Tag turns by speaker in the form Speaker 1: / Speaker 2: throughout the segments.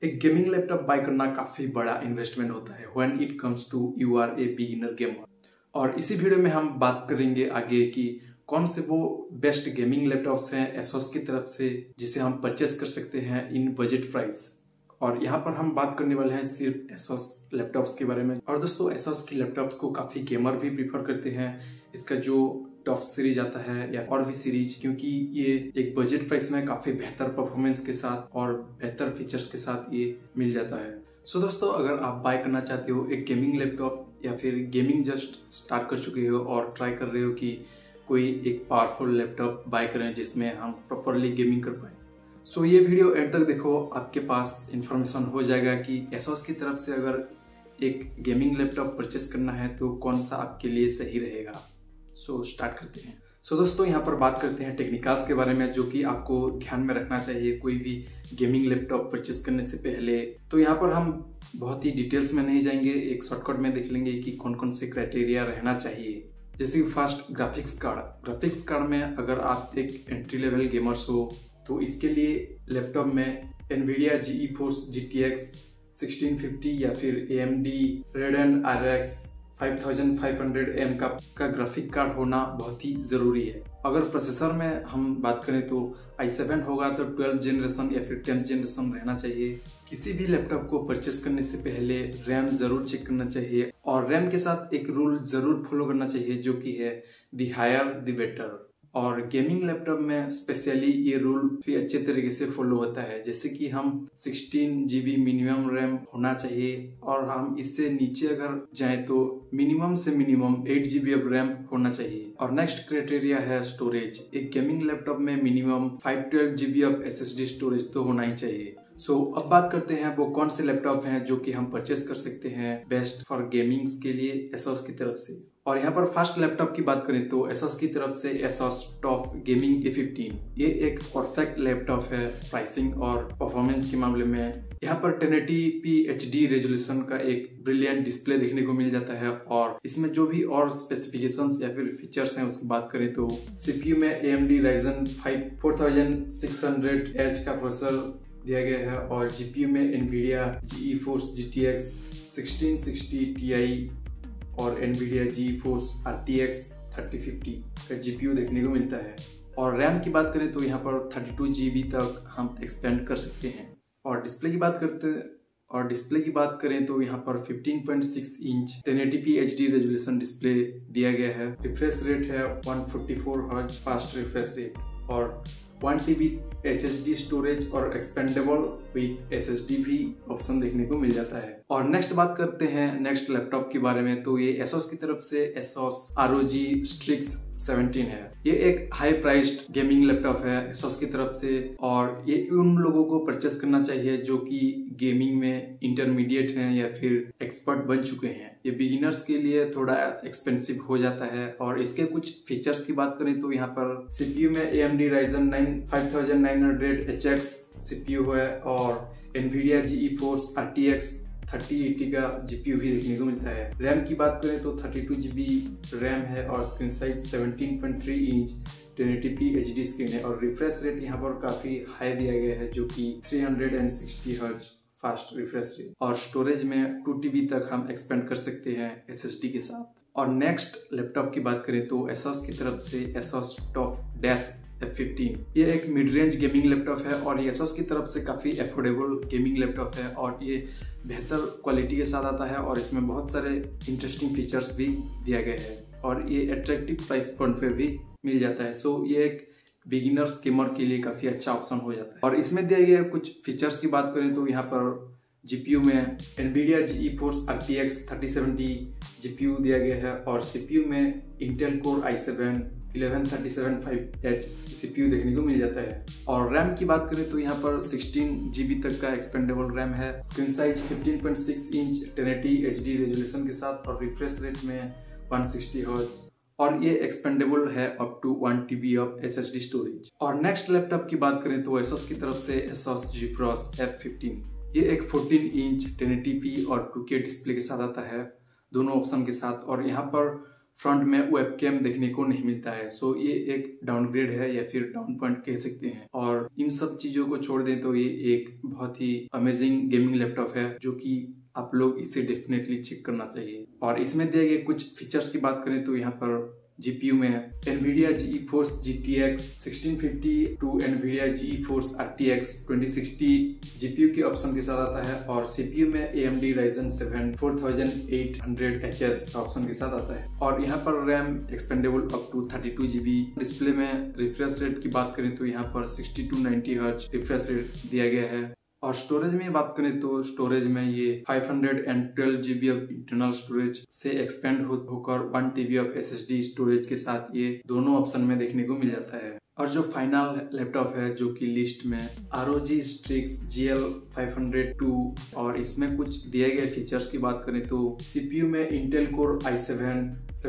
Speaker 1: एक gaming laptop bye करना काफी बड़ा इन्वेस्टमेंट होता है when it comes to you are a beginner gamer. और इसी वीडियो में हम बात करेंगे आगे कि कौन से वो बेस्ट गेमिंग लैपटॉप्स हैं एसोस की तरफ से जिसे हम परचेस कर सकते हैं इन बजट प्राइस। और यहाँ पर हम बात करने वाले हैं सिर्फ एसोस लैपटॉप्स के बारे में। और दोस्तों एसोस की लैपटॉप्स को काफी गेमर भी प्रीफर करते हैं। इसका जो टॉप सीरीज आता है या और भी सीरीज, क्योंकि ये एक बजट प्राइस में काफी बेहतर परफॉर्मेंस के साथ और बेहतर फीचर्स के साथ ये मिल जाता है। सो दोस्तों अगर आप बाय करना चाहते हो एक गेमिंग लैपटॉप या फिर गेमिंग जस्ट स्टार्ट कर चुके हो और ट्राई कर रहे हो कि कोई एक पावरफुल लैपटॉप बाय करें जिसमें हम प्रॉपरली गेमिंग कर पाए, सो ये वीडियो एंड तक देखो। आपके पास इंफॉर्मेशन हो जाएगा कि एसोस की तरफ से अगर एक गेमिंग लैपटॉप परचेस करना है तो कौन सा आपके लिए सही रहेगा। सो स्टार्ट करते हैं। सो दोस्तों यहाँ पर बात करते हैं टेक्निकल्स के बारे में जो कि आपको ध्यान में रखना चाहिए कोई भी गेमिंग लैपटॉप परचेस करने से पहले। तो यहाँ पर हम बहुत ही डिटेल्स में नहीं जाएंगे, एक शॉर्टकट में देख लेंगे कि कौन कौन से क्राइटेरिया रहना चाहिए। जैसे फर्स्ट ग्राफिक्स कार्ड में अगर आप एक एंट्री लेवल गेमर्स हो तो इसके लिए लैपटॉप में NVIDIA GeForce GTX 1650 या फिर AMD Radeon RX 5500M का ग्राफिक कार्ड होना बहुत ही जरूरी है। अगर प्रोसेसर में हम बात करें तो i7 होगा तो 12th जनरेशन या फिर 10th जनरेशन रहना चाहिए। किसी भी लैपटॉप को परचेस करने से पहले रैम जरूर चेक करना चाहिए और रैम के साथ एक रूल जरूर फॉलो करना चाहिए जो कि है द हायर द बेटर। और गेमिंग लैपटॉप में स्पेशली ये रूल भी अच्छे तरीके से फॉलो होता है, जैसे कि हम 16 GB मिनिमम रैम होना चाहिए और हम इससे नीचे अगर जाएं तो मिनिमम से मिनिमम 8 GB अब रैम होना चाहिए। और नेक्स्ट क्राइटेरिया है स्टोरेज। एक गेमिंग लैपटॉप में मिनिमम 512 GB अब SSD स्टोरेज तो होना ही चाहिए। सो अब बात करते हैं वो कौन से लैपटॉप हैं जो कि हम परचेस कर सकते हैं बेस्ट फॉर गेमिंग्स के लिए एसोस की तरफ से। और यहाँ पर फर्स्ट लैपटॉप की बात करें तो एसोस की तरफ से एसोस टॉफ गेमिंग A15। ये एक परफेक्ट लैपटॉप है प्राइसिंग और परफॉर्मेंस के मामले में। यहाँ पर 1080p HD रेजोल्यूशन का एक ब्रिलियंट डिस्प्ले देखने को मिल जाता है। और इसमें जो भी और स्पेसिफिकेशंस या फिर फीचर्स हैं उसकी बात करें तो CPU में AMD Ryzen 5 4600H का प्रोसेसर दिया गया है और GPU में NVIDIA GeForce GTX 1660 Ti और NVIDIA GeForce RTX 3050 का GPU देखने को मिलता है। और रैम की बात करें तो यहाँ पर 32 GB तक हम एक्सपेंड कर सकते हैं। और डिस्प्ले की बात करें तो यहाँ पर 15.6 inch 1080p HD resolution display दिया गया है। रिफ्रेश रेट है 144 हर्ट्ज फास्ट रिफ्रेश रेट और 1 TB HDD स्टोरेज और एक्सपेंडेबल विद SSD भी ऑप्शन देखने को मिल जाता है। और नेक्स्ट बात करते हैं नेक्स्ट लैपटॉप के बारे में। तो ये एसोस की तरफ से एसोस ROG Strix 17 है। ये एक हाई प्राइस्ड गेमिंग लैपटॉप है एसोस की तरफ से और ये उन लोगों को परचेस करना चाहिए जो कि गेमिंग में इंटरमीडिएट हैं या फिर एक्सपर्ट बन चुके हैं। ये बिगिनर्स के लिए थोड़ा एक्सपेंसिव हो जाता है। और इसके कुछ फीचर्स की बात करें तो यहाँ पर CPU में AMD Ryzen 5900HX CPU है और NVIDIA GeForce RTX 3080 का GPU भी देखने को मिलता है। रैम की बात करें तो 32 GB रैम है और screen size 17.3 inch 1080p HD screen है। और रिफ्रेश रेट यहाँ पर काफी हाई दिया गया है जो कि 360 हर्ट्ज फास्ट रिफ्रेश रेट। और स्टोरेज में 2 TB तक हम एक्सपेंड कर सकते हैं SSD के साथ। और नेक्स्ट लैपटॉप की बात करें तो एसोस की तरफ से एसोस टॉफ F15। ये एक मिड रेंज गेमिंग लैपटॉप है और ये एसोस की तरफ से काफी अफोर्डेबल गेमिंग लैपटॉप है और ये बेहतर क्वालिटी के साथ आता है और इसमें बहुत सारे इंटरेस्टिंग फीचर्स भी दिया गया है और ये अट्रैक्टिव प्राइस पॉइंट पे भी मिल जाता है। सो ये एक बिगिनर्स गेमर के लिए काफी अच्छा ऑप्शन हो जाता है। और इसमें दिए गए कुछ फीचर्स की बात करें तो यहाँ पर GPU में NVIDIA GeForce RTX 3070 GPU दिया गया है और CPU में Intel Core i7 11375H CPU देखने को मिल जाता है। और रैम की बात करें तो यहाँ पर 16 GB तक का एक्सपेंडेबल रैम है। Screen size 15.6 inch 1080 HD resolution के साथ और रिफ्रेश रेट में 160 हर्ट्ज और ये एक्सपेंडेबल है up to 1 TB of SSD storage. और नेक्स्ट लैपटॉप की बात करें तो एसोस की तरफ से एसोस GeForce F15। ये एक 14 इंच 1080p और 2K डिस्प्ले के साथ आता है दोनों ऑप्शन के साथ। और यहाँ पर फ्रंट में वेबकैम देखने को नहीं मिलता है। सो ये एक डाउनग्रेड है या फिर डाउन पॉइंट कह सकते हैं। और इन सब चीजों को छोड़ दें तो ये एक बहुत ही अमेजिंग गेमिंग लैपटॉप है जो कि आप लोग इसे डेफिनेटली चेक करना चाहिए। और इसमें दिए गए कुछ फीचर्स की बात करें तो यहाँ पर जीपीयू में NVIDIA GeForce GTX 1650 to NVIDIA GeForce RTX 2060 GPU के ऑप्शन के साथ आता है। और सीपीयू में AMD Ryzen 7 4800HS का ऑप्शन के साथ आता है। और यहाँ पर RAM expandable up to 32GB। Display में रिफ्रेश रेट की बात करें तो यहाँ पर 60 to 90 हर्ट्ज रिफ्रेश रेट दिया गया है। और स्टोरेज में बात करें तो स्टोरेज में ये 512GB ऑफ इंटरनल स्टोरेज से एक्सपेंड होकर 1TB ऑफ SSD स्टोरेज के साथ ये दोनों ऑप्शन में देखने को मिल जाता है। और जो फाइनल लैपटॉप है जो कि लिस्ट में ROG Strix GL502। और इसमें कुछ दिए गए फीचर्स की बात करें तो CPU में Intel Core i7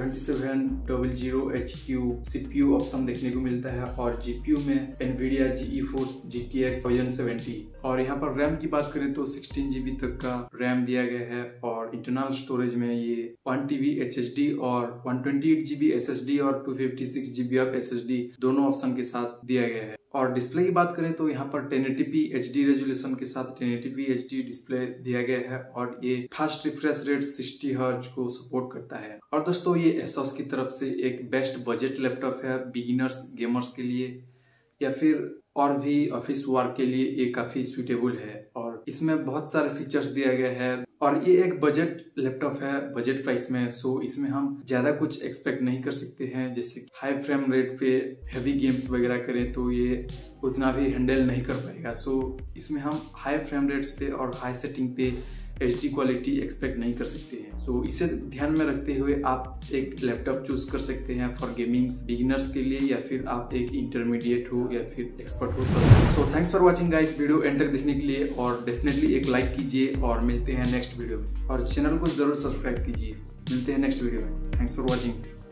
Speaker 1: 7700HQ CPU option देखने को मिलता है। और GPU में NVIDIA GeForce GTX 1070। और यहाँ पर रैम की बात करें तो 16GB तक का रैम दिया गया है। और इंटरनल स्टोरेज में ये 1TB HSD और 128GB SSD और 256GB ऑफ SSD दोनों ऑप्शन के साथ दिया गया है। और डिस्प्ले की बात करें तो यहाँ पर 1080p HD रेजोल्यूशन के साथ 1080p HD डिस्प्ले दिया गया है। और ये फास्ट रिफ्रेश रेट 60 हर्ट्ज को सपोर्ट करता है। और दोस्तों ये ASUS की तरफ से एक बेस्ट बजट लैपटॉप है बिगिनर्स गेमर्स के लिए या फिर और भी ऑफिस वर्क के लिए ये काफी सुटेबल है। और इसमें बहुत सारे फीचर्स दिया गया है। और ये एक बजट लैपटॉप है बजट प्राइस में। सो इसमें हम ज्यादा कुछ एक्सपेक्ट नहीं कर सकते हैं। जैसे हाई फ्रेम रेट पे हैवी गेम्स वगैरह करें तो ये उतना भी हैंडल नहीं कर पाएगा। सो इसमें हम हाई फ्रेम रेट्स पे और हाई सेटिंग पे HD क्वालिटी एक्सपेक्ट नहीं कर सकते हैं। सो इसे ध्यान में रखते हुए आप एक लैपटॉप चूज कर सकते हैं फॉर गेमिंग बिगिनर्स के लिए, या फिर आप एक इंटरमीडिएट हो या फिर एक्सपर्ट हो। So thanks for watching guys, video end तक देखने के लिए। और डेफिनेटली एक लाइक कीजिए और मिलते हैं नेक्स्ट वीडियो में। और चैनल को जरूर सब्सक्राइब कीजिए। मिलते हैं नेक्स्ट वीडियो में। Thanks for watching.